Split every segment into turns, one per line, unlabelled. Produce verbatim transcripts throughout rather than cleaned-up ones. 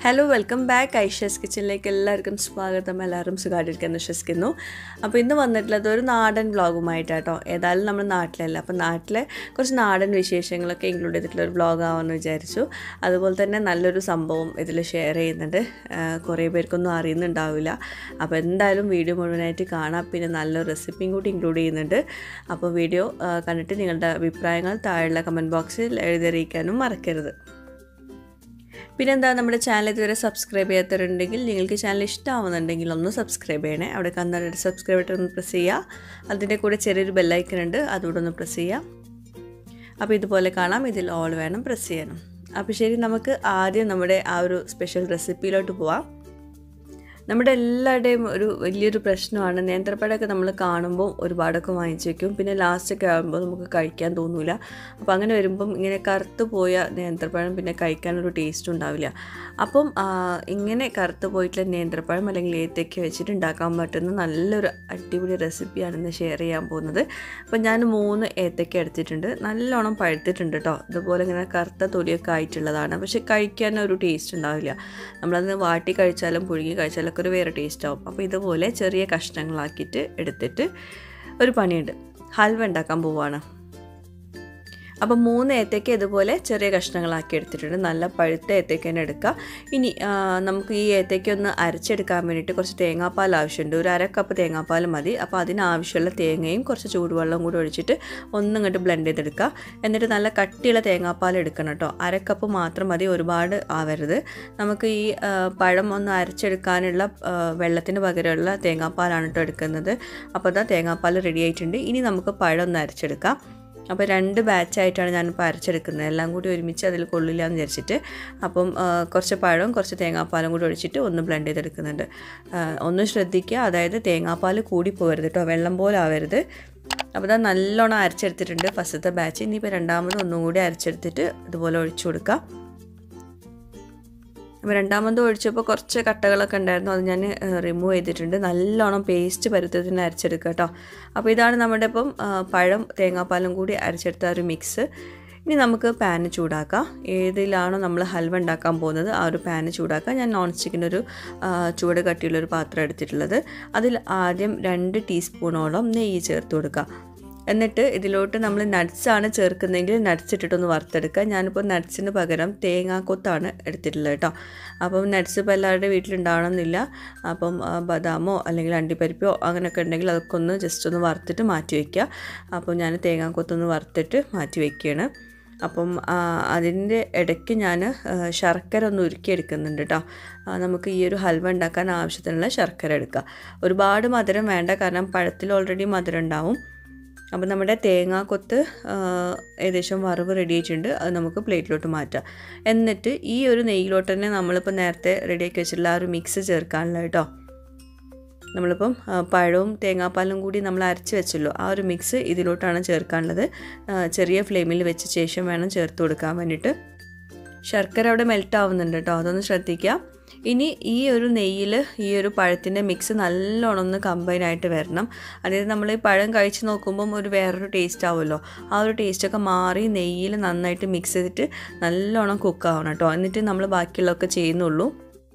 Hello, welcome back. Ayeshas കിച്ചണിലേക്ക് എല്ലാവർക്കും സ്വാഗതം. എല്ലാവരും സുഖമായിട്ടിരിക്കുന്നു വിശ്വസിക്കുന്നു. അപ്പോൾ ഇന്ന് വന്നിട്ടുള്ളത് ഒരു നാടൻ വ്ളോഗുമായിട്ടാട്ടോ. ഏതായാലും നമ്മൾ നാട്ടിലല്ല, അപ്പോൾ നാട്ടിലെ കുറച്ച് നാടൻ വിശേഷങ്ങളൊക്കെ ഇൻക്ലൂഡ് ചെയ്തിട്ടുള്ള ഒരു വ്ളോഗാവാമെന്ന് വിചാരിച്ചു. അതുപോലെ തന്നെ നല്ലൊരു സംഭവം ഇതിൽ ഷെയർ ചെയ്യുന്നുണ്ട്. കുറേ പേർക്കൊന്നും അറിയുന്നുണ്ടാവില്ല. അപ്പോൾ എന്തായാലും വീഡിയോ മുഴുവനായിട്ട് കാണാം. പിന്നെ നല്ലൊരു റെസിപ്പിയും കൂടി ഇൻക്ലൂഡ് ചെയ്യുന്നുണ്ട്. അപ്പോൾ വീഡിയോ കണ്ടിട്ട് നിങ്ങളുടെ അഭിപ്രായങ്ങൾ താഴെയുള്ള കമൻറ്റ് ബോക്സിൽ എഴുതിയറിയിക്കാനും മറക്കരുത്. പിന്നെന്താ, നമ്മുടെ ചാനൽ ഇതുവരെ സബ്സ്ക്രൈബ് ചെയ്യാത്തവരുണ്ടെങ്കിൽ നിങ്ങൾക്ക് ചാനൽ ഇഷ്ടമാവുന്നുണ്ടെങ്കിൽ ഒന്ന് സബ്സ്ക്രൈബ് ചെയ്യണേ. അവിടെ കണ്ടിട്ട് സബ്സ്ക്രൈബ് ബട്ടൺ ഒന്ന് പ്രസ് ചെയ്യുക. അതിൻ്റെ കൂടെ ചെറിയൊരു ബെല്ലൈക്കൺ ഉണ്ട്, അതുകൂടെ ഒന്ന് പ്രസ് ചെയ്യുക. അപ്പോൾ ഇതുപോലെ കാണാം, ഇതിൽ ഓൾ വേണം പ്രസ് ചെയ്യാനും. അപ്പോൾ ശരി, നമുക്ക് ആദ്യം നമ്മുടെ ആ ഒരു സ്പെഷ്യൽ റെസിപ്പിയിലോട്ട് പോവാം. നമ്മുടെ എല്ലാവരുടെയും ഒരു വലിയൊരു പ്രശ്നമാണ് നേന്ത്രപ്പഴമൊക്കെ നമ്മൾ കാണുമ്പോൾ ഒരുപാടൊക്കെ വാങ്ങിച്ച് വയ്ക്കും. പിന്നെ ലാസ്റ്റൊക്കെ ആകുമ്പോൾ നമുക്ക് കഴിക്കാൻ തോന്നില്ല. അപ്പോൾ അങ്ങനെ വരുമ്പം ഇങ്ങനെ കറുത്ത് പോയ നേന്ത്രപ്പഴം പിന്നെ കഴിക്കാനൊരു ടേസ്റ്റ് ഉണ്ടാവില്ല. അപ്പം ഇങ്ങനെ കറുത്ത് പോയിട്ടുള്ള നേന്ത്രപ്പഴം അല്ലെങ്കിൽ ഏത്തയ്ക്ക വെച്ചിട്ട് ഉണ്ടാക്കാൻ പറ്റുന്ന നല്ലൊരു അടിപൊളി റെസിപ്പിയാണ് ഇന്ന് ഷെയർ ചെയ്യാൻ പോകുന്നത്. അപ്പോൾ ഞാൻ മൂന്ന് ഏത്തയ്ക്ക എടുത്തിട്ടുണ്ട്. നല്ലോണം പഴുത്തിട്ടുണ്ട് കേട്ടോ. ഇതുപോലെ ഇങ്ങനെ കറുത്ത തൊലിയൊക്കെ ആയിട്ടുള്ളതാണ്. പക്ഷെ കഴിക്കാനൊരു ടേസ്റ്റ് ഉണ്ടാവില്ല. നമ്മളത് വാട്ടി കഴിച്ചാലും പുഴുങ്ങി കഴിച്ചാലും ഒരു വേറെ ടേസ്റ്റ് ആവും. അപ്പോൾ ഇതുപോലെ ചെറിയ കഷ്ണങ്ങളാക്കിയിട്ട് എടുത്തിട്ട് ഒരു പണിയുണ്ട്, ഹൽവ ഉണ്ടാക്കാൻ പോവുകയാണ്. അപ്പോൾ മൂന്ന് ഏത്തയ്ക്ക ഇതുപോലെ ചെറിയ കഷ്ണങ്ങളാക്കി എടുത്തിട്ടുണ്ട്. നല്ല പഴുത്ത ഏത്തയ്ക്ക തന്നെ എടുക്കുക. ഇനി നമുക്ക് ഈ ഏത്തയ്ക്ക ഒന്ന് അരച്ചെടുക്കാൻ വേണ്ടിയിട്ട് കുറച്ച് തേങ്ങാപ്പാൽ ആവശ്യമുണ്ട്. ഒരു അര കപ്പ് തേങ്ങാപ്പാൽ മതി. അപ്പോൾ അതിനാവശ്യമുള്ള തേങ്ങയും കുറച്ച് ചൂടുവെള്ളം കൂടി ഒഴിച്ചിട്ട് ഒന്നും ഇങ്ങോട്ട് ബ്ലെൻഡ് ചെയ്തെടുക്കുക. എന്നിട്ട് നല്ല കട്ടിയുള്ള തേങ്ങാപ്പാൽ എടുക്കണം കേട്ടോ. അര കപ്പ് മാത്രം മതി, ഒരുപാട് ആവരുത്. നമുക്ക് ഈ പഴം ഒന്ന് അരച്ചെടുക്കാനുള്ള വെള്ളത്തിന് പകരമുള്ള തേങ്ങാപ്പാലാണ് കേട്ടോ എടുക്കുന്നത്. അപ്പോൾ അതാ തേങ്ങാപ്പാൽ റെഡി ആയിട്ടുണ്ട്. ഇനി നമുക്ക് പഴം ഒന്ന് അരച്ചെടുക്കാം. അപ്പോൾ രണ്ട് ബാച്ചായിട്ടാണ് ഞാനിപ്പോൾ അരച്ചെടുക്കുന്നത്. എല്ലാം കൂടി ഒരുമിച്ച് അതിൽ കൊള്ളില്ല എന്ന് വിചാരിച്ചിട്ട് അപ്പം കുറച്ച് പഴവും കുറച്ച് തേങ്ങാപ്പാലും കൂടി ഒഴിച്ചിട്ട് ഒന്ന് ബ്ലെൻഡ് ചെയ്തെടുക്കുന്നുണ്ട്. ഒന്ന് ശ്രദ്ധിക്കുക, അതായത് തേങ്ങാപ്പാൽ കൂടി പോകരുത് കേട്ടോ, വെള്ളം പോലെ ആവരുത്. അപ്പോൾ അത് നല്ലോണം അരച്ചെടുത്തിട്ടുണ്ട് ഫസ്റ്റത്തെ ബാച്ച്. ഇനിയിപ്പോൾ രണ്ടാമത് ഒന്നും കൂടി അരച്ചെടുത്തിട്ട് ഇതുപോലെ ഒഴിച്ചു കൊടുക്കാം. അപ്പോൾ രണ്ടാമത് ഒഴിച്ചപ്പോൾ കുറച്ച് കട്ടകളൊക്കെ ഉണ്ടായിരുന്നു, അത് ഞാൻ റിമൂവ് ചെയ്തിട്ടുണ്ട്. നല്ലോണം പേസ്റ്റ് പരുത്തത്തിന് അരച്ചെടുക്കുക കേട്ടോ. അപ്പോൾ ഇതാണ് നമ്മുടെ ഇപ്പം പഴം തേങ്ങാപ്പാലും കൂടി അരച്ചെടുത്ത ഒരു മിക്സ്. ഇനി നമുക്ക് പാന് ചൂടാക്കാം. ഏതിലാണോ നമ്മൾ ഹൽവ ഉണ്ടാക്കാൻ പോകുന്നത് ആ ഒരു പാന് ചൂടാക്കാം. ഞാൻ നോൺ സ്റ്റിക്കിൻ്റെ ഒരു ചൂട് കട്ടിയുള്ളൊരു പാത്രം എടുത്തിട്ടുള്ളത്. അതിൽ ആദ്യം രണ്ട് ടീസ്പൂണോളം നെയ്യ് ചേർത്ത് കൊടുക്കുക. എന്നിട്ട് ഇതിലോട്ട് നമ്മൾ നട്ട്സാണ് ചേർക്കുന്നതെങ്കിൽ നട്ട്സ് ഇട്ടിട്ടൊന്ന് വറുത്തെടുക്കുക. ഞാനിപ്പോൾ നട്ട്സിന് പകരം തേങ്ങാക്കൊത്താണ് എടുത്തിട്ടുള്ളത് കേട്ടോ. അപ്പം നട്ട്സ് ഇപ്പോൾ എല്ലാവരുടെ വീട്ടിലുണ്ടാവണമെന്നില്ല. അപ്പം ബദാമോ അല്ലെങ്കിൽ അണ്ടിപ്പരിപ്പോ അങ്ങനെയൊക്കെ ഉണ്ടെങ്കിൽ അതൊക്കെ ഒന്ന് ജസ്റ്റ് ഒന്ന് വറുത്തിട്ട് മാറ്റി വയ്ക്കുക. അപ്പോൾ ഞാൻ തേങ്ങാക്കൊത്തൊന്ന് വറുത്തിട്ട് മാറ്റി വയ്ക്കുകയാണ്. അപ്പം അതിൻ്റെ ഇടയ്ക്ക് ഞാൻ ശർക്കര ഒന്ന് ഉരുക്കിയെടുക്കുന്നുണ്ട് കേട്ടോ. നമുക്ക് ഈ ഒരു ഹൽവ ഉണ്ടാക്കാൻ ആവശ്യത്തിനുള്ള ശർക്കര എടുക്കുക. ഒരുപാട് മധുരം വേണ്ട, കാരണം പഴത്തിൽ ഓൾറെഡി മധുരം ഉണ്ടാവും. അപ്പോൾ നമ്മുടെ തേങ്ങാക്കൊത്ത് ഏകദേശം വറവ് റെഡി ആയിട്ടുണ്ട്. അത് നമുക്ക് പ്ലേറ്റിലോട്ട് മാറ്റാം. എന്നിട്ട് ഈ ഒരു നെയ്യിലോട്ട് തന്നെ നമ്മളിപ്പോൾ നേരത്തെ റെഡിയാക്കി വെച്ചിട്ടുള്ള ആ ഒരു മിക്സ് ചേർക്കാനുള്ള കേട്ടോ. നമ്മളിപ്പം പഴവും തേങ്ങാപ്പാലും കൂടി നമ്മൾ അരച്ച് വെച്ചല്ലോ, ആ ഒരു മിക്സ് ഇതിലോട്ടാണ് ചേർക്കാനുള്ളത്. ചെറിയ ഫ്ലെയിമിൽ വെച്ച ശേഷം വേണം ചേർത്ത് കൊടുക്കാൻ വേണ്ടിയിട്ട്. ശർക്കര അവിടെ മെൽറ്റ് ആവുന്നുണ്ട് കേട്ടോ, അതൊന്ന് ശ്രദ്ധിക്കുക. ഇനി ഈ ഒരു നെയ്യിൽ ഈ ഒരു പഴത്തിൻ്റെ മിക്സ് നല്ലോണം ഒന്ന് കമ്പൈനായിട്ട് വരണം. അതായത് നമ്മൾ ഈ പഴം കഴിച്ച് നോക്കുമ്പം ഒരു വേറൊരു ടേസ്റ്റ് ആവുമല്ലോ, ആ ഒരു ടേസ്റ്റൊക്കെ മാറി നെയ്യിൽ നന്നായിട്ട് മിക്സ് ചെയ്തിട്ട് നല്ലോണം കുക്കാവണം കേട്ടോ. എന്നിട്ട് നമ്മൾ ബാക്കിയുള്ളതൊക്കെ ചെയ്യുന്നുള്ളൂ.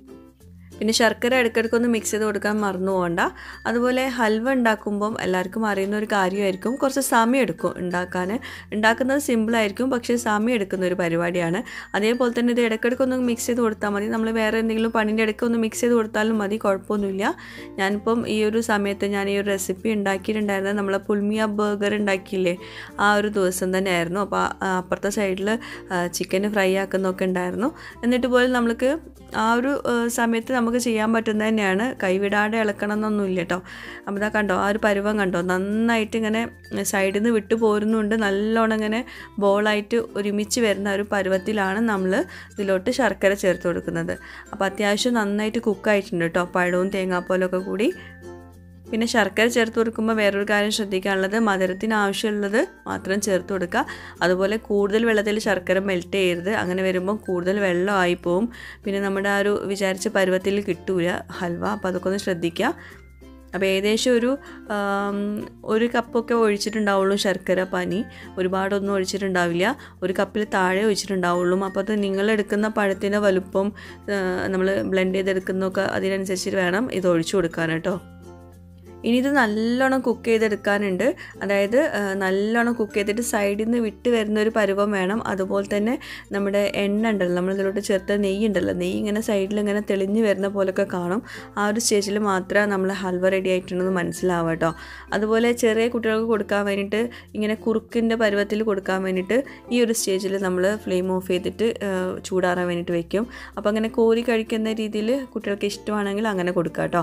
പിന്നെ ശർക്കര ഇടയ്ക്കിടയ്ക്കൊന്ന് മിക്സ് ചെയ്ത് കൊടുക്കാൻ മറന്നു പോകണ്ട. അതുപോലെ ഹൽവ ഉണ്ടാക്കുമ്പം എല്ലാവർക്കും അറിയുന്ന ഒരു കാര്യമായിരിക്കും, കുറച്ച് സമയം എടുക്കും ഉണ്ടാക്കാൻ. ഉണ്ടാക്കുന്നത് സിമ്പിളായിരിക്കും, പക്ഷേ സമയം എടുക്കുന്ന ഒരു പരിപാടിയാണ്. അതേപോലെ തന്നെ ഇത് ഇടയ്ക്കിടയ്ക്കൊന്ന് മിക്സ് ചെയ്ത് കൊടുത്താൽ മതി. നമ്മൾ വേറെ എന്തെങ്കിലും പണിൻ്റെ ഇടയ്ക്ക് ഒന്ന് മിക്സ് ചെയ്ത് കൊടുത്താലും മതി, കുഴപ്പമൊന്നുമില്ല. ഞാനിപ്പം ഈ ഒരു സമയത്ത് ഞാൻ ഈ ഒരു റെസിപ്പി ഉണ്ടാക്കിയിട്ടുണ്ടായിരുന്നത് നമ്മളെ പുൽമിയ ബർഗർ ഉണ്ടാക്കിയില്ലേ, ആ ഒരു ദിവസം തന്നെയായിരുന്നു. അപ്പോൾ അപ്പുറത്തെ സൈഡിൽ ചിക്കൻ ഫ്രൈ ആക്കുന്നതൊക്കെ ഉണ്ടായിരുന്നു. എന്നിട്ട് പോലും നമ്മൾക്ക് ആ ഒരു സമയത്ത് നമുക്ക് ചെയ്യാൻ പറ്റുന്നത് തന്നെയാണ്, കൈവിടാതെ ഇളക്കണം എന്നൊന്നുമില്ല കേട്ടോ. അപ്പോൾ ഇതാ കണ്ടോ, ആ ഒരു പരുവം കണ്ടോ, നന്നായിട്ട് ഇങ്ങനെ സൈഡിൽ നിന്ന് വിട്ടു പോരുന്നുണ്ട്. നല്ലോണം ഇങ്ങനെ ബോളായിട്ട് ഒരുമിച്ച് വരുന്ന ഒരു പരുവത്തിലാണ് നമ്മൾ ഇതിലോട്ട് ശർക്കര ചേർത്ത് കൊടുക്കുന്നത്. അപ്പോൾ അത്യാവശ്യം നന്നായിട്ട് കുക്കായിട്ടുണ്ട് കേട്ടോ, പഴവും തേങ്ങാപ്പാലൊക്കെ കൂടി. പിന്നെ ശർക്കര ചേർത്ത് കൊടുക്കുമ്പോൾ വേറൊരു കാര്യം ശ്രദ്ധിക്കാനുള്ളത്, മധുരത്തിന് ആവശ്യമുള്ളത് മാത്രം ചേർത്ത് കൊടുക്കുക. അതുപോലെ കൂടുതൽ വെള്ളത്തിൽ ശർക്കര മെൽറ്റ് ചെയ്യരുത്. അങ്ങനെ വരുമ്പോൾ കൂടുതൽ വെള്ളമായി പോവും. പിന്നെ നമ്മുടെ ആ ഒരു വിചാരിച്ച പരുവത്തിൽ കിട്ടൂല ഹൽവ. അപ്പോൾ അതൊക്കെ ഒന്ന് ശ്രദ്ധിക്കുക. അപ്പോൾ ഏകദേശം ഒരു ഒരു കപ്പൊക്കെ ഒഴിച്ചിട്ടുണ്ടാവുള്ളൂ ശർക്കര പാനി, ഒരുപാടൊന്നും ഒഴിച്ചിട്ടുണ്ടാവില്ല. ഒരു കപ്പിൽ താഴെ ഒഴിച്ചിട്ടുണ്ടാവുള്ളൂ. അപ്പോൾ അത് നിങ്ങളെടുക്കുന്ന പഴത്തിൻ്റെ വലുപ്പം നമ്മൾ ബ്ലെൻഡ് ചെയ്തെടുക്കുന്നതൊക്കെ അതിനനുസരിച്ച് വേണം ഇത് ഒഴിച്ചു കൊടുക്കാൻ കേട്ടോ. ഇനി ഇത് നല്ലോണം കുക്ക് ചെയ്തെടുക്കാനുണ്ട്. അതായത് നല്ലോണം കുക്ക് ചെയ്തിട്ട് സൈഡിൽ നിന്ന് വിട്ട് വരുന്ന ഒരു പരുവം വേണം. അതുപോലെ തന്നെ നമ്മുടെ എണ്ണ ഉണ്ടല്ലോ, നമ്മളിതിലോട്ട് ചേർത്ത നെയ്യ് ഉണ്ടല്ലോ, നെയ്യ് ഇങ്ങനെ സൈഡിൽ ഇങ്ങനെ തെളിഞ്ഞ് വരുന്ന പോലൊക്കെ കാണും. ആ ഒരു സ്റ്റേജിൽ മാത്രമേ നമ്മൾ ഹൽവ റെഡി ആയിട്ടുണ്ടെന്ന് മനസ്സിലാവുക കേട്ടോ. അതുപോലെ ചെറിയ കുട്ടികൾക്ക് കൊടുക്കാൻ വേണ്ടിയിട്ട് ഇങ്ങനെ കുറുക്കിൻ്റെ പരുവത്തിൽ കൊടുക്കാൻ വേണ്ടിയിട്ട് ഈ ഒരു സ്റ്റേജിൽ നമ്മൾ ഫ്ലെയിം ഓഫ് ചെയ്തിട്ട് ചൂടാറാൻ വേണ്ടിയിട്ട് വെക്കും. അപ്പോൾ അങ്ങനെ കോരി കഴിക്കുന്ന രീതിയിൽ കുട്ടികൾക്ക് ഇഷ്ടമാണെങ്കിൽ അങ്ങനെ കൊടുക്കാം കേട്ടോ.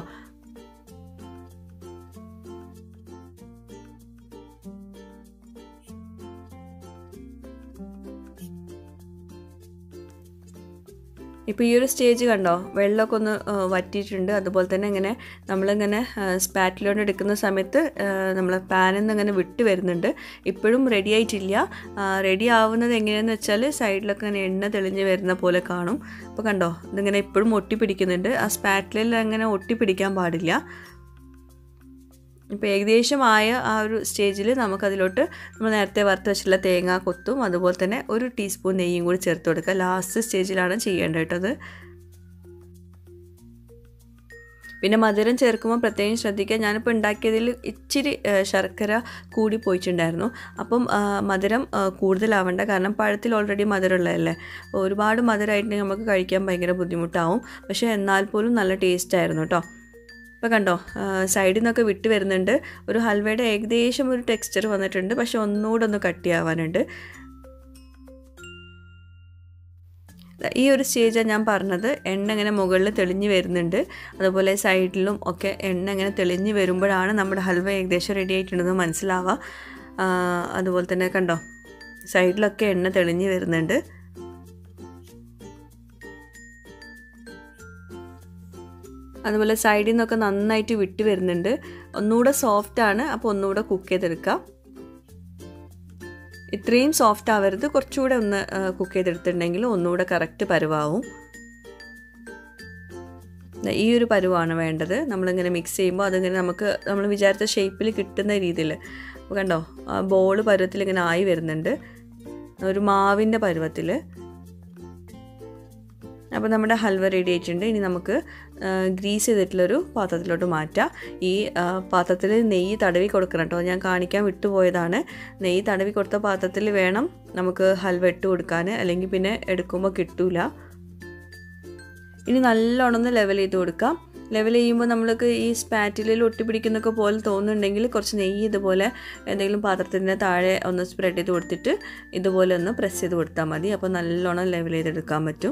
ഇപ്പോൾ ഈ ഒരു സ്റ്റേജ് കണ്ടോ, വെള്ളമൊക്കെ ഒന്ന് വറ്റിയിട്ടുണ്ട്. അതുപോലെ തന്നെ ഇങ്ങനെ നമ്മളിങ്ങനെ സ്പാറ്റിലോട്ട് എടുക്കുന്ന സമയത്ത് നമ്മൾ പാനിൽ നിന്ന് ഇങ്ങനെ വിട്ട് വരുന്നുണ്ട്. ഇപ്പോഴും റെഡി ആയിട്ടില്ല. റെഡി ആവുന്നത് എങ്ങനെയാണെന്ന് വെച്ചാൽ സൈഡിലൊക്കെ ഇങ്ങനെ എണ്ണ തെളിഞ്ഞ് വരുന്ന പോലെ കാണും. അപ്പോൾ കണ്ടോ, ഇതിങ്ങനെ ഇപ്പോഴും ഒട്ടിപ്പിടിക്കുന്നുണ്ട്. ആ സ്പാറ്റിലിൽ അങ്ങനെ ഒട്ടിപ്പിടിക്കാൻ പാടില്ല. ഇപ്പോൾ ഏകദേശമായ ആ ഒരു സ്റ്റേജിൽ നമുക്കതിലോട്ട് നമ്മൾ നേരത്തെ വറുത്ത് വെച്ചിട്ടുള്ള തേങ്ങ കൊത്തും അതുപോലെ തന്നെ ഒരു ടീസ്പൂൺ നെയ്യും കൂടി ചേർത്ത് കൊടുക്കുക. ലാസ്റ്റ് സ്റ്റേജിലാണ് ചെയ്യേണ്ടത് കേട്ടത്. പിന്നെ മധുരം ചേർക്കുമ്പോൾ പ്രത്യേകം ശ്രദ്ധിക്കുക. ഞാനിപ്പോൾ ഉണ്ടാക്കിയതിൽ ഇച്ചിരി ശർക്കര കൂടി പോയിട്ടുണ്ടായിരുന്നു. അപ്പം മധുരം കൂടുതലാവേണ്ട, കാരണം പഴത്തിൽ ഓൾറെഡി മധുരമുള്ളതല്ലേ. ഒരുപാട് മധുരമായിട്ട് നമുക്ക് കഴിക്കാൻ ഭയങ്കര ബുദ്ധിമുട്ടാവും. പക്ഷേ എന്നാൽ പോലും നല്ല ടേസ്റ്റായിരുന്നു കേട്ടോ. ഇപ്പോൾ കണ്ടോ, സൈഡിൽ നിന്നൊക്കെ വിട്ട് വരുന്നുണ്ട്. ഒരു ഹൽവയുടെ ഏകദേശം ഒരു ടെക്സ്ചർ വന്നിട്ടുണ്ട്. പക്ഷെ ഒന്നുകൂടെ ഒന്ന് കട്ടിയാവാനുണ്ട്. ഈ ഒരു സ്റ്റേജാണ് ഞാൻ പറഞ്ഞത്. എണ്ണ ഇങ്ങനെ മുകളിൽ തെളിഞ്ഞ് വരുന്നുണ്ട്. അതുപോലെ സൈഡിലും ഒക്കെ എണ്ണ ഇങ്ങനെ തെളിഞ്ഞ് വരുമ്പോഴാണ് നമ്മുടെ ഹൽവ ഏകദേശം റെഡി ആയിട്ടുണ്ടെന്ന് മനസ്സിലാവുക. അതുപോലെ തന്നെ കണ്ടോ, സൈഡിലൊക്കെ എണ്ണ തെളിഞ്ഞ് വരുന്നുണ്ട്. അതുപോലെ സൈഡിൽ നിന്നൊക്കെ നന്നായിട്ട് വിട്ട് വരുന്നുണ്ട്. ഒന്നുകൂടെ സോഫ്റ്റാണ്. അപ്പോൾ ഒന്നുകൂടെ കുക്ക് ചെയ്തെടുക്കാം. ഇത്രയും സോഫ്റ്റ് ആവരുത്, കുറച്ചുകൂടെ ഒന്ന് കുക്ക് ചെയ്തെടുത്തിട്ടുണ്ടെങ്കിൽ ഒന്നുകൂടെ കറക്റ്റ് പരുവാവും. ഈ ഒരു പരുവാണ് വേണ്ടത്. നമ്മളിങ്ങനെ മിക്സ് ചെയ്യുമ്പോൾ അതിങ്ങനെ നമുക്ക് നമ്മൾ വിചാരിച്ച ഷേപ്പിൽ കിട്ടുന്ന രീതിയിൽ. അപ്പോൾ കണ്ടോ, ബോൾ പരുവത്തിൽ ഇങ്ങനെ ആയി വരുന്നുണ്ട്, ഒരു മാവിൻ്റെ പരുവത്തിൽ. അപ്പോൾ നമ്മുടെ ഹൽവ റെഡി ആയിട്ടുണ്ട്. ഇനി നമുക്ക് ഗ്രീസ് ചെയ്തിട്ടുള്ളൊരു പാത്രത്തിലോട്ട് മാറ്റാം. ഈ പാത്രത്തിൽ നെയ്യ് തടവി കൊടുക്കണം കേട്ടോ. ഞാൻ കാണിക്കാൻ വിട്ടുപോയതാണ്. നെയ്യ് തടവി കൊടുത്ത പാത്രത്തിൽ വേണം നമുക്ക് ഹൽവ ഇട്ട് കൊടുക്കാൻ, അല്ലെങ്കിൽ പിന്നെ എടുക്കുമ്പോൾ കിട്ടൂല. ഇനി നല്ലോണം ഒന്ന് ലെവൽ ചെയ്ത് കൊടുക്കാം. ലെവൽ ചെയ്യുമ്പോൾ നമ്മൾക്ക് ഈ സ്പാറ്റിലിൽ ഒട്ടിപ്പിടിക്കുന്നൊക്കെ പോലെ തോന്നുന്നുണ്ടെങ്കിൽ കുറച്ച് നെയ്യ് ഇതുപോലെ എന്തെങ്കിലും പാത്രത്തിൻ്റെ താഴെ ഒന്ന് സ്പ്രെഡ് ചെയ്ത് കൊടുത്തിട്ട് ഇതുപോലെ ഒന്ന് പ്രസ് ചെയ്ത് കൊടുത്താൽ മതി. അപ്പോൾ നല്ലോണം ലെവൽ ചെയ്തെടുക്കാൻ പറ്റും.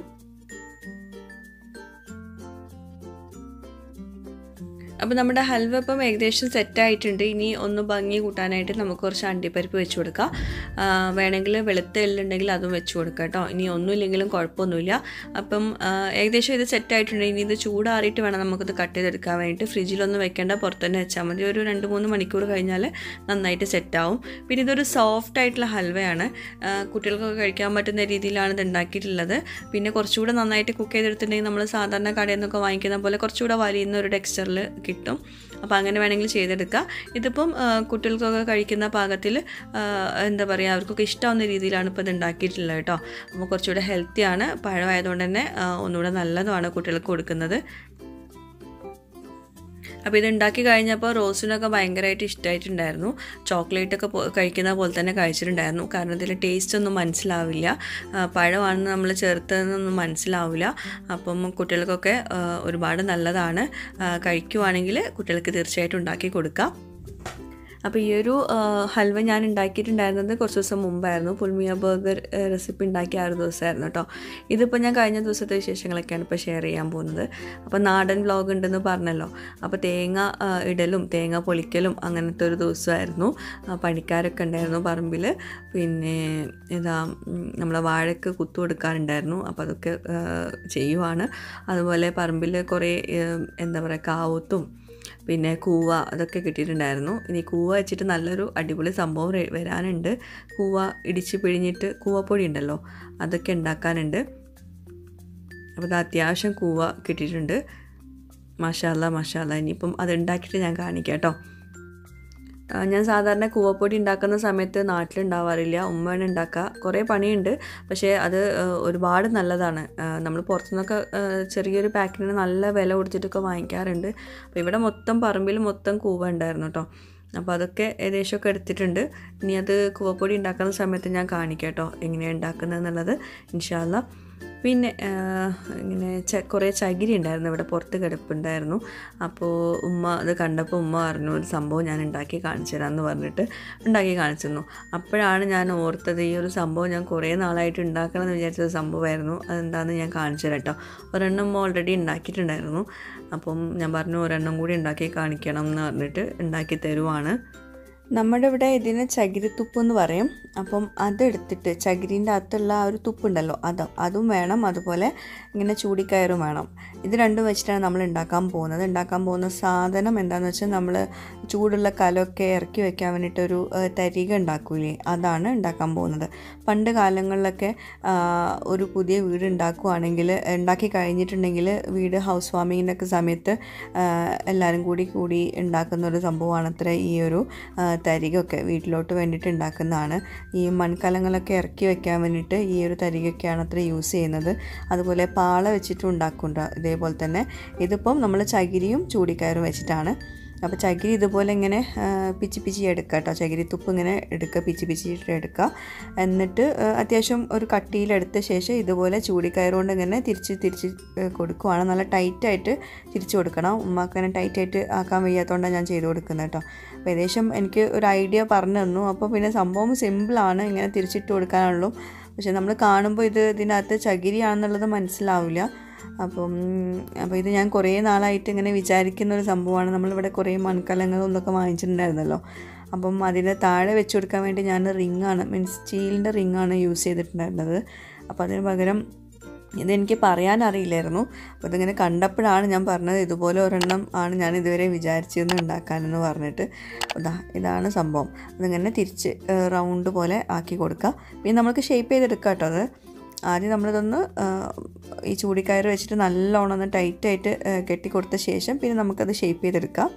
അപ്പോൾ നമ്മുടെ ഹൽവ ഇപ്പം ഏകദേശം സെറ്റായിട്ടുണ്ട്. ഇനി ഒന്ന് ഭംഗി കൂട്ടാനായിട്ട് നമുക്ക് കുറച്ച് അണ്ടിപ്പരിപ്പ് വെച്ച് കൊടുക്കാം. വേണമെങ്കിൽ വെളുത്ത എള്ളുണ്ടെങ്കിൽ അതും വെച്ച് കൊടുക്കാം കേട്ടോ. ഇനി ഒന്നുമില്ലെങ്കിലും കുഴപ്പമൊന്നുമില്ല. അപ്പം ഏകദേശം ഇത് സെറ്റായിട്ടുണ്ട്. ഇനി ഇത് ചൂടാറിയിട്ട് വേണം നമുക്കിത് കട്ട് ചെയ്തെടുക്കാൻ വേണ്ടിയിട്ട്. ഫ്രിഡ്ജിലൊന്നും വെക്കേണ്ട, പുറത്ത് തന്നെ വെച്ചാൽ മതി. ഒരു രണ്ട് മൂന്ന് മണിക്കൂർ കഴിഞ്ഞാൽ നന്നായിട്ട് സെറ്റാവും. പിന്നെ ഇതൊരു സോഫ്റ്റ് ആയിട്ടുള്ള ഹൽവയാണ്. കുട്ടികൾക്കൊക്കെ കഴിക്കാൻ പറ്റുന്ന രീതിയിലാണ് ഇത് ഉണ്ടാക്കിയിട്ടുള്ളത്. പിന്നെ കുറച്ചുകൂടെ നന്നായിട്ട് കുക്ക് ചെയ്തെടുത്തിട്ടുണ്ടെങ്കിൽ നമ്മൾ സാധാരണ കടയിൽ നിന്നൊക്കെ വാങ്ങിക്കുന്ന പോലെ കുറച്ചുകൂടെ വലിയുന്ന ഒരു ടെക്സ്ചറിൽ കിട്ടും. അപ്പോൾ അങ്ങനെ വേണമെങ്കിൽ ചെയ്തെടുക്കുക. ഇതിപ്പം കുട്ടികൾക്കൊക്കെ കഴിക്കുന്ന പാകത്തിൽ എന്താ പറയുക, അവർക്കൊക്കെ ഇഷ്ടമാവുന്ന രീതിയിലാണ് ഇപ്പോൾ ഇത് ഉണ്ടാക്കിയിട്ടുള്ളത് കേട്ടോ. അപ്പോൾ കുറച്ചുകൂടെ ഹെൽത്തിയാണ്. പഴമായതുകൊണ്ട് തന്നെ ഒന്നുകൂടെ നല്ലതുമാണ് കുട്ടികൾക്ക് കൊടുക്കുന്നത്. അപ്പോൾ ഇത് ഉണ്ടാക്കി കഴിഞ്ഞപ്പോൾ റോസിനൊക്കെ ഭയങ്കരമായിട്ട് ഇഷ്ടമായിട്ടുണ്ടായിരുന്നു. ചോക്ലേറ്റൊക്കെ കഴിക്കുന്ന പോലെ തന്നെ കഴിച്ചിട്ടുണ്ടായിരുന്നു. കാരണം ഇതിൽ ടേസ്റ്റ് ഒന്നും മനസ്സിലാവില്ല, പഴമാണെന്ന് നമ്മൾ ചേർത്തതെന്നൊന്നും മനസ്സിലാവില്ല. അപ്പം കുട്ടികൾക്കൊക്കെ ഒരുപാട് നല്ലതാണ്. കഴിക്കുവാണെങ്കിൽ കുട്ടികൾക്ക് തീർച്ചയായിട്ടും ഉണ്ടാക്കി കൊടുക്കാം. അപ്പോൾ ഈ ഒരു ഹൽവ ഞാൻ ഉണ്ടാക്കിയിട്ടുണ്ടായിരുന്നത് കുറച്ച് ദിവസം മുമ്പായിരുന്നു. പുൽമിയ ബർഗർ റെസിപ്പി ഉണ്ടാക്കിയ ആ ഒരു ദിവസമായിരുന്നു കേട്ടോ. ഇതിപ്പോൾ ഞാൻ കഴിഞ്ഞ ദിവസത്തെ വിശേഷങ്ങളൊക്കെയാണ് ഇപ്പോൾ ഷെയർ ചെയ്യാൻ പോകുന്നത്. അപ്പോൾ നാടൻ വ്ലോഗ് ഉണ്ടെന്ന് പറഞ്ഞല്ലോ. അപ്പോൾ തേങ്ങ ഇടലും തേങ്ങ പൊളിക്കലും അങ്ങനത്തെ ഒരു ദിവസമായിരുന്നു. പണിക്കാരൊക്കെ ഉണ്ടായിരുന്നു പറമ്പിൽ. പിന്നെ ഇതാ നമ്മളെ വാഴയ്ക്ക് കുത്തു കൊടുക്കാനുണ്ടായിരുന്നു. അപ്പോൾ അതൊക്കെ ചെയ്യുവാണ്. അതുപോലെ പറമ്പിൽ കുറേ എന്താ പറയുക, കാവത്തും പിന്നെ കൂവ അതൊക്കെ കിട്ടിയിട്ടുണ്ടായിരുന്നു. ഇനി കൂവ വെച്ചിട്ട് നല്ലൊരു അടിപൊളി സംഭവം വരാനുണ്ട്. കൂവ ഇടിച്ച് പിഴിഞ്ഞിട്ട് കൂവപ്പൊടി ഉണ്ടല്ലോ, അതൊക്കെ ഉണ്ടാക്കാനുണ്ട്. അപ്പോൾ അത് അത്യാവശ്യം കൂവ കിട്ടിയിട്ടുണ്ട്. മാഷാല്ലാ മാഷാല്ലാ. ഇനിയിപ്പം അത് ഉണ്ടാക്കിയിട്ട് ഞാൻ കാണിക്കാം കേട്ടോ. ഞാൻ സാധാരണ കൂവപ്പൊടി ഉണ്ടാക്കുന്ന സമയത്ത് നാട്ടിലുണ്ടാവാറില്ല, ഉമ്മയാണ് ഉണ്ടാക്കുക. കുറേ പണിയുണ്ട്, പക്ഷേ അത് ഒരുപാട് നല്ലതാണ്. നമ്മൾ പുറത്തുനിന്നൊക്കെ ചെറിയൊരു പാക്കിന് നല്ല വില കൊടുത്തിട്ടൊക്കെ വാങ്ങിക്കാറുണ്ട്. അപ്പോൾ ഇവിടെ മൊത്തം പറമ്പിൽ മൊത്തം കൂവ ഉണ്ടായിരുന്നു കേട്ടോ. അപ്പോൾ അതൊക്കെ ഏകദേശമൊക്കെ എടുത്തിട്ടുണ്ട്. ഇനി അത് കൂവപ്പൊടി ഉണ്ടാക്കുന്ന സമയത്ത് ഞാൻ കാണിക്കാം കേട്ടോ എങ്ങനെയാണ് ഉണ്ടാക്കുന്നത് എന്നുള്ളത് ഇൻഷാ അല്ലാ. പിന്നെ ഇങ്ങനെ ച കുറേ ചകിരി ഉണ്ടായിരുന്നു ഇവിടെ, പുറത്ത് കിടപ്പുണ്ടായിരുന്നു. അപ്പോൾ ഉമ്മ അത് കണ്ടപ്പോൾ ഉമ്മ പറഞ്ഞു ഒരു സംഭവം ഞാൻ ഉണ്ടാക്കി കാണിച്ചു തരാമെന്ന് പറഞ്ഞിട്ട് ഉണ്ടാക്കി കാണിച്ചു തന്നു. അപ്പോഴാണ് ഞാൻ ഓർത്തത് ഈ ഒരു സംഭവം ഞാൻ കുറേ നാളായിട്ട് ഉണ്ടാക്കണം എന്ന് വിചാരിച്ചത് സംഭവമായിരുന്നു. അതെന്താണെന്ന് ഞാൻ കാണിച്ചു തരാം കേട്ടോ. ഒരെണ്ണം ഓൾറെഡി ഉണ്ടാക്കിയിട്ടുണ്ടായിരുന്നു. അപ്പം ഞാൻ പറഞ്ഞു ഒരെണ്ണം കൂടി ഉണ്ടാക്കി കാണിക്കണം എന്ന് പറഞ്ഞിട്ട് ഉണ്ടാക്കി തരുവാണ്. നമ്മുടെ ഇവിടെ ഇതിന് ചകിരിത്തുപ്പ് എന്ന് പറയും. അപ്പം അതെടുത്തിട്ട് ചകിരീൻ്റെ അകത്തുള്ള ആ ഒരു തുപ്പുണ്ടല്ലോ അത് അതും വേണം, അതുപോലെ ഇങ്ങനെ ചൂടിക്കയറും വേണം. ഇത് രണ്ടും വെച്ചിട്ടാണ് നമ്മൾ ഉണ്ടാക്കാൻ പോകുന്നത്. ഉണ്ടാക്കാൻ പോകുന്ന സാധനം എന്താണെന്ന് വെച്ചാൽ നമ്മൾ ചൂടുള്ള കലമൊക്കെ ഇറക്കി വെക്കാൻ വേണ്ടിയിട്ടൊരു തരിക ഉണ്ടാക്കൂലേ, അതാണ് ഉണ്ടാക്കാൻ പോകുന്നത്. പണ്ട് കാലങ്ങളിലൊക്കെ ഒരു പുതിയ വീട് ഉണ്ടാക്കുകയാണെങ്കിൽ, ഉണ്ടാക്കി കഴിഞ്ഞിട്ടുണ്ടെങ്കിൽ വീട് ഹൗസ് വാമിങ്ങിൻ്റെ ഒക്കെ സമയത്ത് എല്ലാവരും കൂടി കൂടി ഉണ്ടാക്കുന്ന ഒരു സംഭവമാണ് അത്ര ഈ ഒരു തരികയൊക്കെ. വീട്ടിലോട്ട് വേണ്ടിയിട്ട് ഉണ്ടാക്കുന്നതാണ്. ഈ മൺകലങ്ങളൊക്കെ ഇറക്കി വെക്കാൻ വേണ്ടിയിട്ട് ഈ ഒരു തരികയൊക്കെയാണ് അത്ര യൂസ് ചെയ്യുന്നത്. അതുപോലെ പാള വെച്ചിട്ടും ഉണ്ടാക്കുന്നുണ്ട് ഇതേപോലെ തന്നെ. ഇതിപ്പം നമ്മൾ ചകിരിയും ചൂടിക്കയറും വെച്ചിട്ടാണ്. അപ്പോൾ ചകിരി ഇതുപോലെ ഇങ്ങനെ പിച്ചി പിച്ചി എടുക്കുക കേട്ടോ. ചകിരി തുപ്പ് ഇങ്ങനെ എടുക്കുക, പിച്ചി പിച്ചിട്ട് എടുക്കുക. എന്നിട്ട് അത്യാവശ്യം ഒരു കട്ടിയിലെടുത്ത ശേഷം ഇതുപോലെ ചൂടിക്കയറുകൊണ്ട് ഇങ്ങനെ തിരിച്ച് തിരിച്ച് കൊടുക്കുകയാണ്. നല്ല ടൈറ്റായിട്ട് തിരിച്ച് കൊടുക്കണം. ഉമ്മാക്ക് അങ്ങനെ ടൈറ്റായിട്ട് ആക്കാൻ വയ്യാത്തതുകൊണ്ടാണ് ഞാൻ ചെയ്ത് കൊടുക്കുന്നത് കേട്ടോ. അപ്പോൾ ഏകദേശം എനിക്ക് ഒരു ഐഡിയ പറഞ്ഞു തന്നു. അപ്പോൾ പിന്നെ സംഭവം സിമ്പിളാണ്, ഇങ്ങനെ തിരിച്ചിട്ട് കൊടുക്കാനുള്ളൂ. പക്ഷെ നമ്മൾ കാണുമ്പോൾ ഇത് ഇതിനകത്ത് ചകിരിയാണെന്നുള്ളത് മനസ്സിലാവില്ല. അപ്പം അപ്പോൾ ഇത് ഞാൻ കുറേ നാളായിട്ട് ഇങ്ങനെ വിചാരിക്കുന്ന ഒരു സംഭവമാണ്. നമ്മളിവിടെ കുറേ മൺകലങ്ങളും ഇതൊക്കെ വാങ്ങിച്ചിട്ടുണ്ടായിരുന്നല്ലോ. അപ്പം അതിന് താഴെ വെച്ച് കൊടുക്കാൻ വേണ്ടി ഞാൻ റിങ്ങാണ്, മീൻസ് സ്റ്റീലിൻ്റെ റിങ്ങാണ് യൂസ് ചെയ്തിട്ടുണ്ടായിരുന്നത്. അപ്പോൾ അതിന് പകരം ഇതെനിക്ക് പറയാനറിയില്ലായിരുന്നു. അപ്പോൾ ഇതിങ്ങനെ കണ്ടപ്പോഴാണ് ഞാൻ പറഞ്ഞത് ഇതുപോലെ ഒരെണ്ണം ആണ് ഞാൻ ഇതുവരെ വിചാരിച്ചിരുന്നു ഉണ്ടാക്കാനെന്ന് പറഞ്ഞിട്ട്. അതാ ഇതാണ് സംഭവം. അതിങ്ങനെ തിരിച്ച് റൗണ്ട് പോലെ ആക്കി കൊടുക്കുക. പിന്നെ നമുക്ക് ഷേപ്പ് ചെയ്തെടുക്കാം കേട്ടോ. അത് ആദ്യം നമ്മളിതൊന്ന് ഈ ചൂടിക്കയറ് വെച്ചിട്ട് നല്ലോണം ഒന്ന് ടൈറ്റായിട്ട് കെട്ടി കൊടുത്ത ശേഷം പിന്നെ നമുക്കത് ഷേപ്പ് ചെയ്തെടുക്കാം.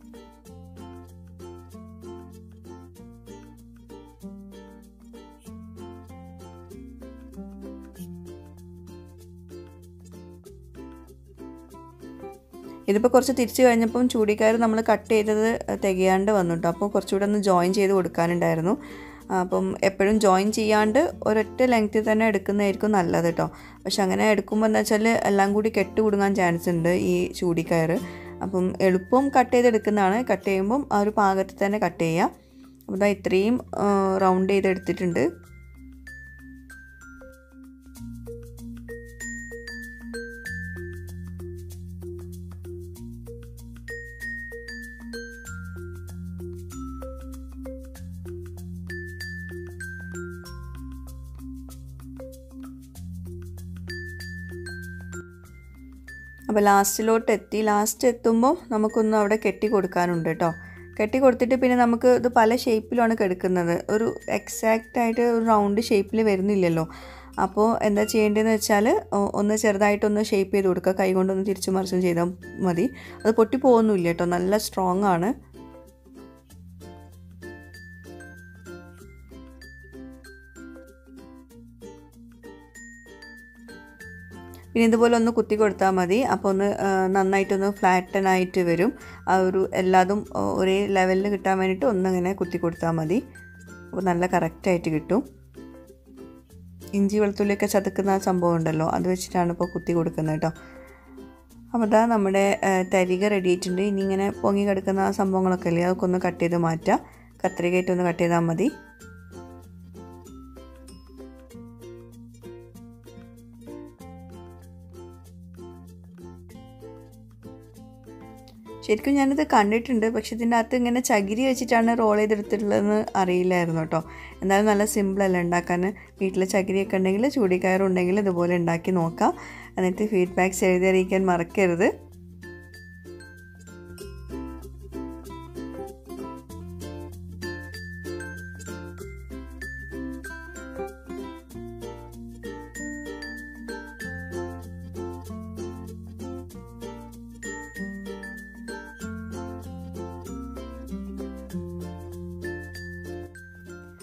ഇതിപ്പോൾ കുറച്ച് തിരിച്ച് കഴിഞ്ഞപ്പം ചൂടിക്കയറ് നമ്മൾ കട്ട് ചെയ്തത് തികയാണ്ട് വന്നു കേട്ടോ. അപ്പോൾ കുറച്ചുകൂടെ ഒന്ന് ജോയിൻ ചെയ്ത് കൊടുക്കാനുണ്ടായിരുന്നു. അപ്പം എപ്പോഴും ജോയിൻ ചെയ്യാണ്ട് ഒരൊറ്റ ലെങ്ത്തിൽ തന്നെ എടുക്കുന്നതായിരിക്കും നല്ലത് കേട്ടോ. പക്ഷെ അങ്ങനെ എടുക്കുമ്പോൾ എന്താ വെച്ചാൽ എല്ലാം കൂടി കെട്ട് കുടുങ്ങാൻ ചാൻസ് ഉണ്ട് ഈ ചൂടിക്കയറ്. അപ്പം എളുപ്പം കട്ട് ചെയ്തെടുക്കുന്നതാണ്. കട്ട് ചെയ്യുമ്പം ആ ഒരു പാകത്തിൽ തന്നെ കട്ട് ചെയ്യുക. അപ്പോൾ ഇതാ ഇത്രയും റൗണ്ട് ചെയ്തെടുത്തിട്ടുണ്ട്. അപ്പോൾ ലാസ്റ്റിലോട്ട് എത്തി. ലാസ്റ്റ് എത്തുമ്പോൾ നമുക്കൊന്ന് അവിടെ കെട്ടി കൊടുക്കാനുണ്ട് കേട്ടോ. കെട്ടി കൊടുത്തിട്ട് പിന്നെ നമുക്ക് ഇത് പല ഷേപ്പിലാണ് കെടുക്കുന്നത്. ഒരു എക്സാക്റ്റായിട്ട് ഒരു റൗണ്ട് ഷേപ്പിൽ വരുന്നില്ലല്ലോ. അപ്പോൾ എന്താ ചെയ്യേണ്ടതെന്ന് വെച്ചാൽ ഒന്ന് ചെറുതായിട്ടൊന്ന് ഷേപ്പ് ചെയ്ത് കൊടുക്കുക. കൈ കൊണ്ടൊന്ന് തിരിച്ചു മറിച്ചും ചെയ്താൽ മതി. അത് പൊട്ടി പോകുന്നില്ല കേട്ടോ, നല്ല സ്ട്രോങ് ആണ്. പിന്നെ ഇതുപോലെ ഒന്ന് കുത്തി കൊടുത്താൽ മതി. അപ്പോൾ ഒന്ന് നന്നായിട്ടൊന്ന് ഫ്ലാറ്റനായിട്ട് വരും. ആ ഒരു എല്ലാതും ഒരേ ലെവലിൽ കിട്ടാൻ വേണ്ടിയിട്ട് ഒന്നിങ്ങനെ കുത്തി കൊടുത്താൽ മതി. അപ്പോൾ നല്ല കറക്റ്റായിട്ട് കിട്ടും. ഇഞ്ചി വെളുത്തുള്ളിയൊക്കെ ചതക്കുന്ന സംഭവം ഉണ്ടല്ലോ, അത് വെച്ചിട്ടാണ് ഇപ്പോൾ കുത്തി കൊടുക്കുന്നത് കേട്ടോ. അപ്പോൾ അതാ നമ്മുടെ തരിക റെഡി ആയിട്ടുണ്ട്. ഇനി ഇങ്ങനെ പൊങ്ങി കിടക്കുന്ന ആ സംഭവങ്ങളൊക്കെ അല്ലേ, അതൊക്കെ ഒന്ന് കട്ട് ചെയ്ത് മാറ്റുക. കത്രികയായിട്ടൊന്ന് കട്ട് ചെയ്താൽ മതി. ശരിക്കും ഞാനിത് കണ്ടിട്ടുണ്ട്, പക്ഷെ ഇതിൻ്റെ അകത്ത് ഇങ്ങനെ ചകിരി വെച്ചിട്ടാണ് റോൾ ചെയ്തെടുത്തിട്ടുള്ളതെന്ന് അറിയില്ലായിരുന്നു കേട്ടോ. എന്നാലും നല്ല സിമ്പിളല്ല ഉണ്ടാക്കാൻ. വീട്ടിൽ ചകിരിയൊക്കെ ഉണ്ടെങ്കിൽ ചൂടിക്കയറുണ്ടെങ്കിൽ ഇതുപോലെ ഉണ്ടാക്കി നോക്കാം. എന്നിട്ട് ഫീഡ്ബാക്ക്സ് എഴുതി അറിയിക്കാൻ മറക്കരുത്.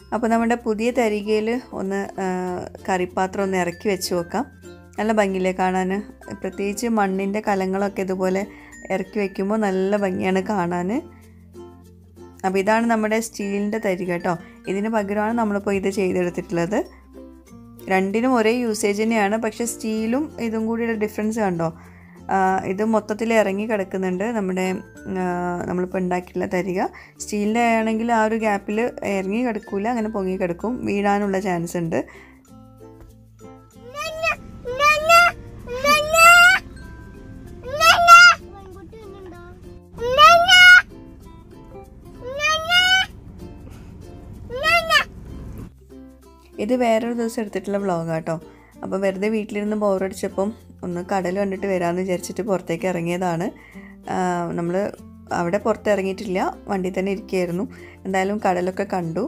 അപ്പോൾ നമ്മുടെ പുതിയ തരികയിൽ ഒന്ന് കറിപ്പാത്രം ഒന്ന് ഇറക്കി വെച്ച് നോക്കാം. നല്ല ഭംഗിയില്ലേ കാണാൻ? പ്രത്യേകിച്ച് മണ്ണിൻ്റെ കലങ്ങളൊക്കെ ഇതുപോലെ ഇറക്കി വയ്ക്കുമ്പോൾ നല്ല ഭംഗിയാണ് കാണാൻ. അപ്പോൾ ഇതാണ് നമ്മുടെ സ്റ്റീലിൻ്റെ തരിക കേട്ടോ. ഇതിന് പകരമാണ് നമ്മളിപ്പോൾ ഇത് ചെയ്തെടുത്തിട്ടുള്ളത്. രണ്ടിനും ഒരേ യൂസേജ് തന്നെയാണ്, പക്ഷേ സ്റ്റീലും ഇതും കൂടിയുള്ള ഡിഫറൻസ് കണ്ടോ? ഇത് മൊത്തത്തിൽ ഇറങ്ങി കിടക്കുന്നുണ്ട് നമ്മുടെ നമ്മളിപ്പോൾ ഉണ്ടാക്കിയിട്ടുള്ള തരിക. സ്റ്റീലിൻ്റെ ആണെങ്കിൽ ആ ഒരു ഗ്യാപ്പിൽ ഇറങ്ങി കിടക്കില്ല, അങ്ങനെ പൊങ്ങി കിടക്കും, വീഴാനുള്ള ചാൻസ് ഉണ്ട്. ഇത് വേറൊരു ദിവസം എടുത്തിട്ടുള്ള വ്ളോഗാണ് കേട്ടോ. അപ്പോൾ വെറുതെ വീട്ടിലിരുന്ന് ബോറടിച്ചപ്പം ഒന്ന് കടൽ കണ്ടിട്ട് വരാമെന്ന് വിചാരിച്ചിട്ട് പുറത്തേക്ക് ഇറങ്ങിയതാണ്. നമ്മൾ അവിടെ പുറത്ത് ഇറങ്ങിയിട്ടില്ല, വണ്ടി തന്നെ ഇരിക്കുകയായിരുന്നു. എന്തായാലും കടലൊക്കെ കണ്ടു.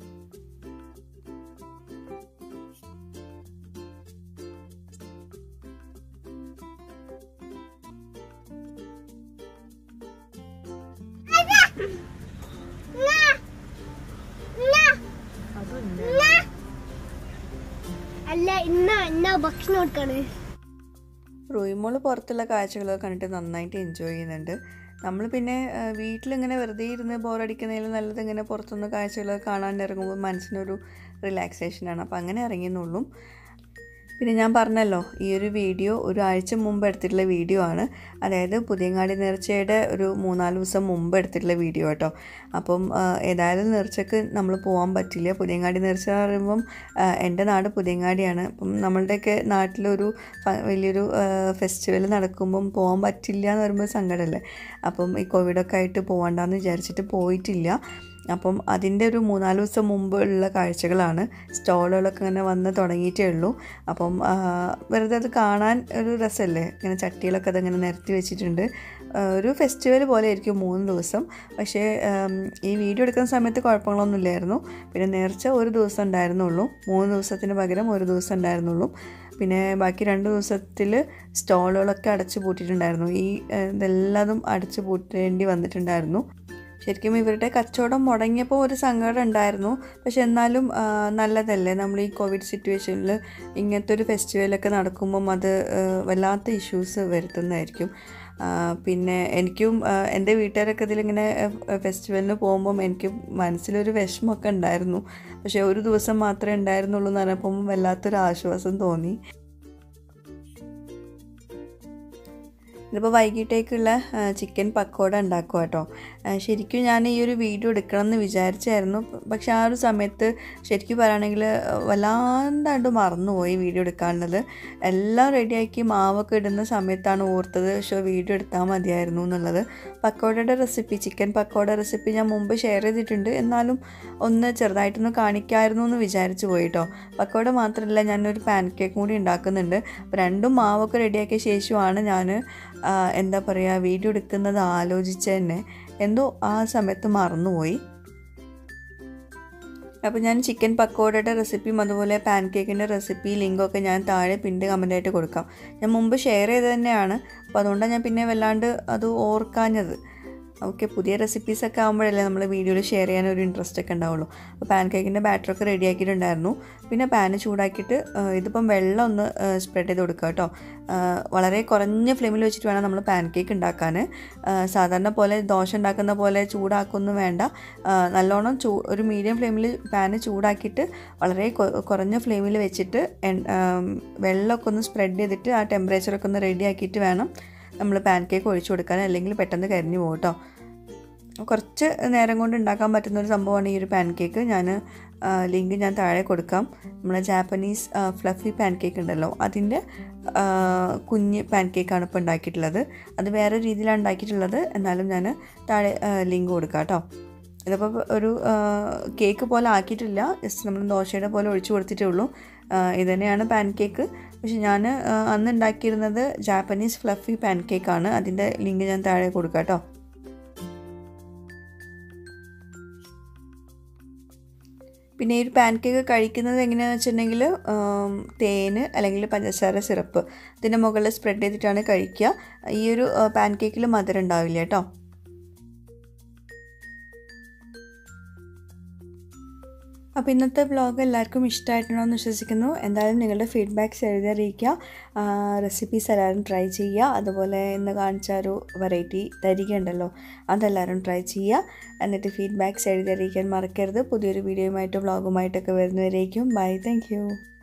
റൂയിമോള് പുറത്തുള്ള കാഴ്ചകളൊക്കെ കണ്ടിട്ട് നന്നായിട്ട് എൻജോയ് ചെയ്യുന്നുണ്ട്. നമ്മൾ പിന്നെ വീട്ടിലിങ്ങനെ വെറുതെ ഇരുന്ന് ബോറടിക്കുന്നതിൽ നല്ലത് ഇങ്ങനെ പുറത്തുനിന്ന് കാഴ്ചകളൊക്കെ കാണാൻ ഇറങ്ങുമ്പോൾ മനസ്സിനൊരു റിലാക്സേഷനാണ്. അപ്പോൾ അങ്ങനെ ഇറങ്ങിയെന്നുള്ളൂ. പിന്നെ ഞാൻ പറഞ്ഞല്ലോ, ഈ ഒരു വീഡിയോ ഒരു ആഴ്ച മുമ്പ് എടുത്തിട്ടുള്ള വീഡിയോ ആണ്. അതായത് പുതിയങ്ങാടി നേർച്ചയുടെ ഒരു മൂന്നാല് ദിവസം മുമ്പ് എടുത്തിട്ടുള്ള വീഡിയോ കേട്ടോ. അപ്പം ഏതായാലും നേർച്ചയ്ക്ക് നമ്മൾ പോകാൻ പറ്റില്ല. പുതിയങ്ങാടി നേർച്ച എന്ന് പറയുമ്പം എൻ്റെ നാട് പുതിയങ്ങാടിയാണ്. അപ്പം നമ്മളുടെയൊക്കെ നാട്ടിലൊരു വലിയൊരു ഫെസ്റ്റിവൽ നടക്കുമ്പം പോകാൻ പറ്റില്ല എന്ന് പറയുമ്പോൾ സങ്കടമല്ലേ. അപ്പം ഈ കോവിഡൊക്കെ ആയിട്ട് പോകണ്ടെന്ന് വിചാരിച്ചിട്ട് പോയിട്ടില്ല. അപ്പം അതിൻ്റെ ഒരു മൂന്നാല് ദിവസം മുമ്പുള്ള കാഴ്ചകളാണ്. സ്റ്റോളുകളൊക്കെ ഇങ്ങനെ വന്ന് തുടങ്ങിയിട്ടേ ഉള്ളൂ. അപ്പം വെറുതെ അത് കാണാൻ ഒരു രസമല്ലേ, ഇങ്ങനെ ചട്ടികളൊക്കെ അതങ്ങനെ നിരത്തി വെച്ചിട്ടുണ്ട്. ഒരു ഫെസ്റ്റിവൽ പോലെ ആയിരിക്കും മൂന്ന് ദിവസം. പക്ഷേ ഈ വീഡിയോ എടുക്കുന്ന സമയത്ത് കുഴപ്പങ്ങളൊന്നും ഇല്ലായിരുന്നു. പിന്നെ നേർച്ച ഒരു ദിവസം ഉണ്ടായിരുന്നുള്ളൂ, മൂന്ന് ദിവസത്തിന് പകരം ഒരു ദിവസം ഉണ്ടായിരുന്നുള്ളൂ. പിന്നെ ബാക്കി രണ്ട് ദിവസത്തിൽ സ്റ്റോളുകളൊക്കെ അടച്ചു പൂട്ടിയിട്ടുണ്ടായിരുന്നു. ഈ ഇതെല്ലാതും അടച്ചു പൂട്ടേണ്ടി വന്നിട്ടുണ്ടായിരുന്നു. ശരിക്കും ഇവരുടെ കച്ചവടം മുടങ്ങിയപ്പോൾ ഒരു സങ്കടം ഉണ്ടായിരുന്നു. പക്ഷെ എന്നാലും നല്ലതല്ലേ, നമ്മൾ ഈ കോവിഡ് സിറ്റുവേഷനിൽ ഇങ്ങനത്തെ ഒരു ഫെസ്റ്റിവലൊക്കെ നടക്കുമ്പം അത് വല്ലാത്ത ഇഷ്യൂസ് വരുത്തുന്നതായിരിക്കും. പിന്നെ എനിക്കും എൻ്റെ വീട്ടുകാരൊക്കെ ഇതിലിങ്ങനെ ഫെസ്റ്റിവലിന് പോകുമ്പം എനിക്ക് മനസ്സിലൊരു വിഷമമൊക്കെ ഉണ്ടായിരുന്നു. പക്ഷേ ഒരു ദിവസം മാത്രമേ ഉണ്ടായിരുന്നുള്ളൂ എന്ന് പറഞ്ഞപ്പം വല്ലാത്തൊരു ആശ്വാസം തോന്നി. ഇതിപ്പോൾ വൈകിട്ടേക്കുള്ള ചിക്കൻ പക്കോട ഉണ്ടാക്കുക കേട്ടോ. ശരിക്കും ഞാൻ ഈ ഒരു വീഡിയോ എടുക്കണം എന്ന് വിചാരിച്ചായിരുന്നു. പക്ഷെ ആ ഒരു സമയത്ത് ശരിക്കും പറയുകയാണെങ്കിൽ വല്ലാണ്ടാണ്ട് മറന്നുപോയി വീഡിയോ എടുക്കാനുള്ളത്. എല്ലാം റെഡിയാക്കി മാവൊക്കെ ഇടുന്ന സമയത്താണ് ഓർത്തത് പക്ഷേ വീഡിയോ എടുത്താൽ മതിയായിരുന്നു എന്നുള്ളത്. പക്കോടയുടെ റെസിപ്പി, ചിക്കൻ പക്കോട റെസിപ്പി ഞാൻ മുമ്പ് ഷെയർ ചെയ്തിട്ടുണ്ട്. എന്നാലും ഒന്ന് ചെറുതായിട്ടൊന്ന് കാണിക്കാമായിരുന്നു എന്ന് വിചാരിച്ചു പോയി കേട്ടോ. പക്കോട മാത്രമല്ല, ഞാനൊരു പാൻ കേക്കും കൂടി ഉണ്ടാക്കുന്നുണ്ട്. അപ്പോൾ രണ്ടും മാവൊക്കെ റെഡിയാക്കിയ ശേഷമാണ് ഞാൻ എന്താ പറയുക വീഡിയോ എടുക്കുന്നത് ആലോചിച്ച് തന്നെ എന്തോ ആ സമയത്ത് മറന്നുപോയി. അപ്പോൾ ഞാൻ ചിക്കൻ പക്കോടയുടെ റെസിപ്പിയും അതുപോലെ പാൻ കേക്കിൻ്റെ റെസിപ്പി ലിങ്കൊക്കെ ഞാൻ താഴെ പിന്നീട് കമൻറ്റായിട്ട് കൊടുക്കാം. ഞാൻ മുമ്പ് ഷെയർ ചെയ്ത് തന്നെയാണ്. അപ്പോൾ അതുകൊണ്ടാണ് ഞാൻ പിന്നെ വല്ലാണ്ട് അത് ഓർക്കാഞ്ഞത്. ഓക്കെ, പുതിയ റെസിപ്പീസൊക്കെ ആകുമ്പോഴല്ലേ നമ്മൾ വീഡിയോയിൽ ഷെയർ ചെയ്യാൻ ഒരു ഇൻട്രസ്റ്റ് ഒക്കെ ഉണ്ടാവുള്ളൂ. അപ്പോൾ പാൻ കേക്കിൻ്റെ ബാറ്ററൊക്കെ റെഡി ആക്കിയിട്ടുണ്ടായിരുന്നു. പിന്നെ പാന് ചൂടാക്കിയിട്ട് ഇതിപ്പം വെള്ളം ഒന്ന് സ്പ്രെഡ് ചെയ്ത് കൊടുക്കുക കേട്ടോ. വളരെ കുറഞ്ഞ ഫ്ലെയിമിൽ വെച്ചിട്ട് വേണം നമ്മൾ പാൻ കേക്ക് ഉണ്ടാക്കാൻ. സാധാരണ പോലെ ദോശ ഉണ്ടാക്കുന്ന പോലെ ചൂടാക്കൊന്നും വേണ്ട. നല്ലോണം ചൂ ഒരു മീഡിയം ഫ്ലെയിമിൽ പാന് ചൂടാക്കിയിട്ട് വളരെ കുറഞ്ഞ ഫ്ലെയിമിൽ വെച്ചിട്ട് വെള്ളമൊക്കെ ഒന്ന് സ്പ്രെഡ് ചെയ്തിട്ട് ആ ടെമ്പറേച്ചറൊക്കെ ഒന്ന് റെഡി ആക്കിയിട്ട് വേണം നമ്മൾ പാൻ കേക്ക് ഒഴിച്ചു കൊടുക്കാൻ, അല്ലെങ്കിൽ പെട്ടെന്ന് കരിഞ്ഞു പോകും കേട്ടോ. കുറച്ച് നേരം കൊണ്ട് ഉണ്ടാക്കാൻ പറ്റുന്നൊരു സംഭവമാണ് ഈ ഒരു പാൻ കേക്ക്. ഞാൻ ലിങ്ക് ഞാൻ താഴെ കൊടുക്കാം. നമ്മളെ ജാപ്പനീസ് ഫ്ലഫി പാൻ കേക്ക് ഉണ്ടല്ലോ, അതിൻ്റെ കുഞ്ഞ് പാൻ കേക്കാണ് ഇപ്പോൾ ഉണ്ടാക്കിയിട്ടുള്ളത്. അത് വേറെ രീതിയിലാണ് ഉണ്ടാക്കിയിട്ടുള്ളത്, എന്നാലും ഞാൻ താഴെ ലിങ്ക് കൊടുക്കാം കേട്ടോ. ഇതിപ്പോൾ ഒരു കേക്ക് പോലെ ആക്കിയിട്ടില്ല, ജസ്റ്റ് നമ്മൾ ദോശയുടെ പോലെ ഒഴിച്ചു കൊടുത്തിട്ടേ ഉള്ളൂ. ഇത് തന്നെയാണ് പാൻ കേക്ക്. പക്ഷെ ഞാൻ അന്ന് ഉണ്ടാക്കിയിരുന്നത് ജാപ്പനീസ് ഫ്ലഫി പാൻ കേക്കാണ്. അതിൻ്റെ ലിങ്ക് ഞാൻ താഴെ കൊടുക്കാം കേട്ടോ. പിന്നെ ഈ ഒരു പാൻ കേക്ക് കഴിക്കുന്നത് എങ്ങനെയാണെന്ന് വെച്ചിട്ടുണ്ടെങ്കിൽ തേന് അല്ലെങ്കിൽ പഞ്ചസാര സിറപ്പ് ഇതിൻ്റെ മുകളിൽ സ്പ്രെഡ് ചെയ്തിട്ടാണ് കഴിക്കുക. ഈ ഒരു പാൻ കേക്കിൽ മധുരം ഉണ്ടാവില്ല കേട്ടോ. അപ്പോൾ ഇന്നത്തെ വ്ളോഗ് എല്ലാവർക്കും ഇഷ്ടമായിട്ടുണ്ടോയെന്ന് വിശ്വസിക്കുന്നു. എന്തായാലും നിങ്ങളുടെ ഫീഡ്ബാക്ക്സ് എഴുതി അറിയിക്കുക. റെസിപ്പീസ് എല്ലാവരും ട്രൈ ചെയ്യുക. അതുപോലെ ഇന്ന് കാണിച്ച ഒരു വെറൈറ്റി തരിക ഉണ്ടല്ലോ, അതെല്ലാവരും ട്രൈ ചെയ്യുക. എന്നിട്ട് ഫീഡ്ബാക്ക്സ് എഴുതി അറിയിക്കാൻ മറക്കരുത്. പുതിയൊരു വീഡിയോയുമായിട്ട് വ്ളോഗുമായിട്ടൊക്കെ വരുന്നവരേക്കും ബൈ. Thank U.